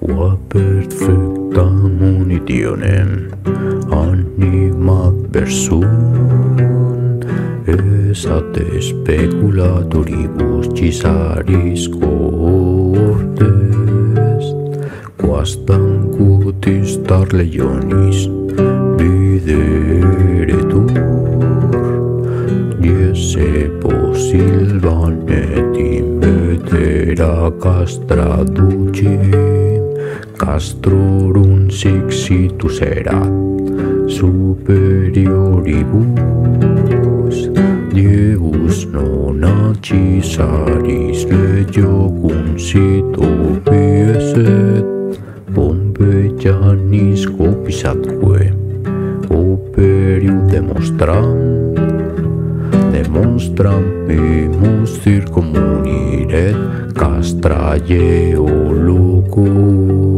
Qua perfecta munitionem animadversum esate speculatoribus cisaris cohortes quastam cutis star legionis videretur diesse silvanet invetera castra ducem castrorum sixitus erat superioribus diebus non accisaris legio cuncito pieset Pompeianis copisatque operium demonstram imus circummunire castra geologum